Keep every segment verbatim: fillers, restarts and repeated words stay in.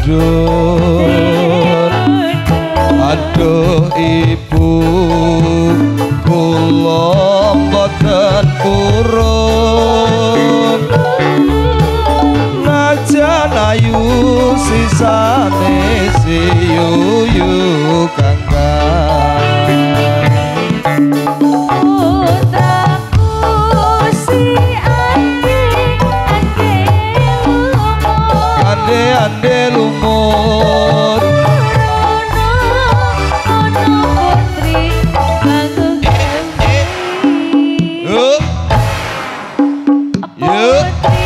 mudhun. Aduh ibu kula mboten purun, najan ayu sisane siyuyu kangkang. Ande lumut yuk yuk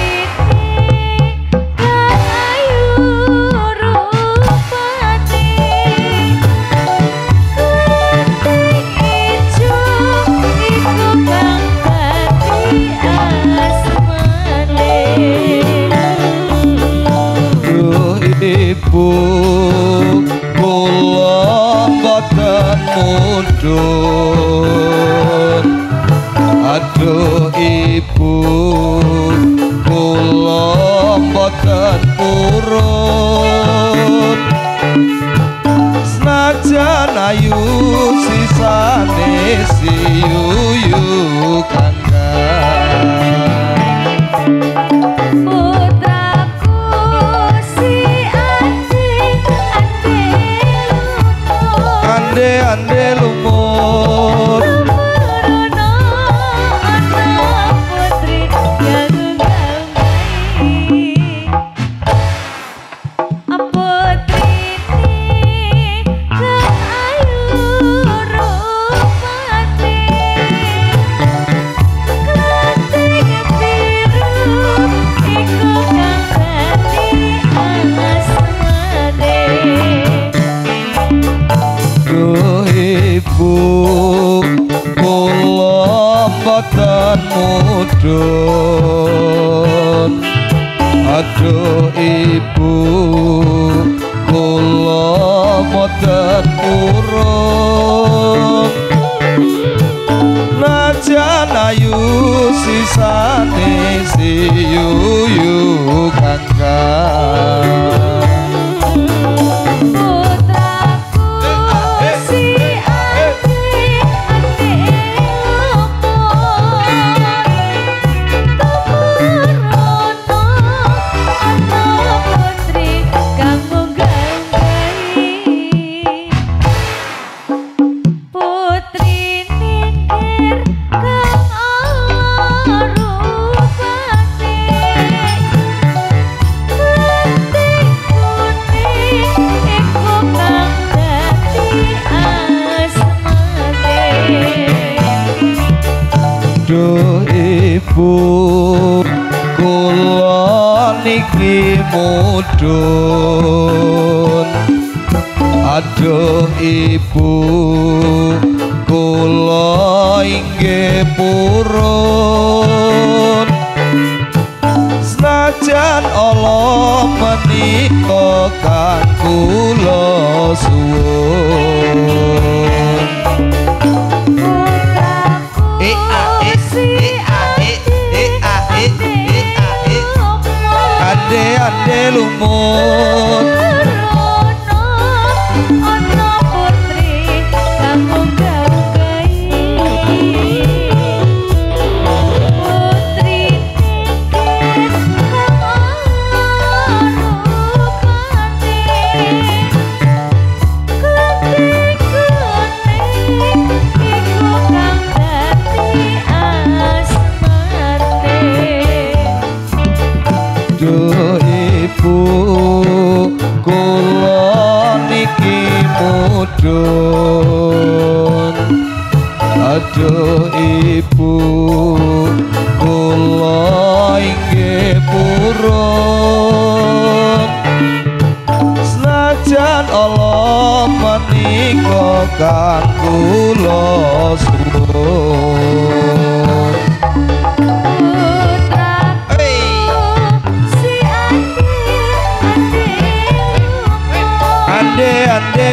ibu kula mboten mudhun. Aduh ibu kula mboten purun, senajan ayu sisane siyuyu kangkang. Ande lumut ibu kula mboten mudhun. Aduh ibu kula mboten purun, najan ayu sisane siyuyu kangkang. Aduh ibu kula niki mudhun. Aduh ibu kula inggih purun, senajan Allah menika kang kula suwun. E a e e a e e a e e a e ande ande lumut ana putri kang munggah-munggahi putri tikir kang rupane kuning kuning iku kang Duh ibu kula niki mudhun. Aduh ibu kula inggih purun, senajan Allah menika kang kula suwun. Ande ande